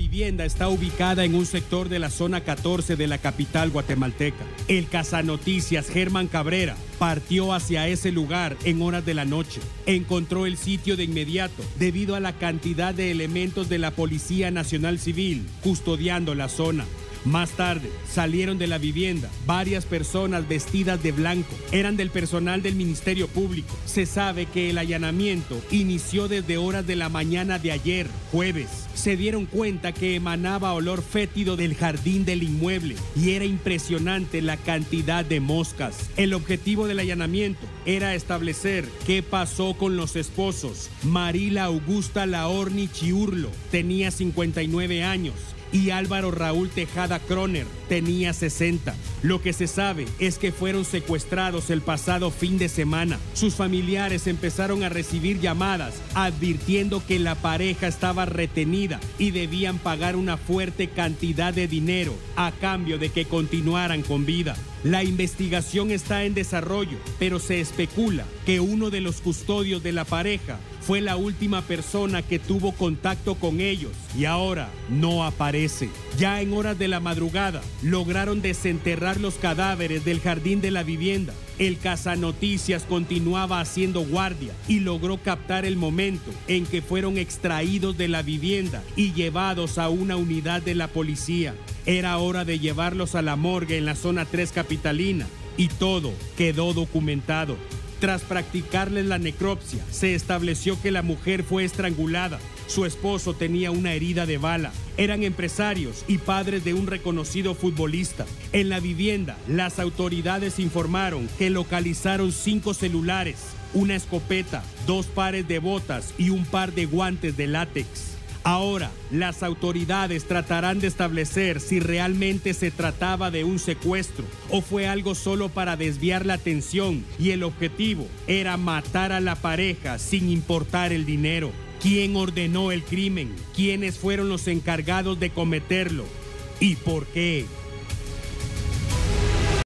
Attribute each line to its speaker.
Speaker 1: vivienda está ubicada en un sector de la zona 14 de la capital guatemalteca. El cazanoticias Germán Cabrera partió hacia ese lugar en horas de la noche. Encontró el sitio de inmediato debido a la cantidad de elementos de la Policía Nacional Civil custodiando la zona. Más tarde, salieron de la vivienda varias personas vestidas de blanco. Eran del personal del Ministerio Público. Se sabe que el allanamiento inició desde horas de la mañana de ayer, jueves. Se dieron cuenta que emanaba olor fétido del jardín del inmueble y era impresionante la cantidad de moscas. El objetivo del allanamiento era establecer qué pasó con los esposos. Marila Augusta Laorni Chiurlo tenía 59 años. Y Álvaro Raúl Tejada Croner tenía 60. Lo que se sabe es que fueron secuestrados el pasado fin de semana. Sus familiares empezaron a recibir llamadas advirtiendo que la pareja estaba retenida y debían pagar una fuerte cantidad de dinero a cambio de que continuaran con vida. La investigación está en desarrollo, pero se especula que uno de los custodios de la pareja fue la última persona que tuvo contacto con ellos y ahora no aparece. Ya en horas de la madrugada lograron desenterrar los cadáveres del jardín de la vivienda. El cazanoticias continuaba haciendo guardia y logró captar el momento en que fueron extraídos de la vivienda y llevados a una unidad de la policía. Era hora de llevarlos a la morgue en la zona 3 capitalina y todo quedó documentado. Tras practicarles la necropsia, se estableció que la mujer fue estrangulada. Su esposo tenía una herida de bala. Eran empresarios y padres de un reconocido futbolista. En la vivienda, las autoridades informaron que localizaron 5 celulares, una escopeta, 2 pares de botas y un par de guantes de látex. Ahora, las autoridades tratarán de establecer si realmente se trataba de un secuestro o fue algo solo para desviar la atención y el objetivo era matar a la pareja sin importar el dinero. ¿Quién ordenó el crimen? ¿Quiénes fueron los encargados de cometerlo? ¿Y por qué?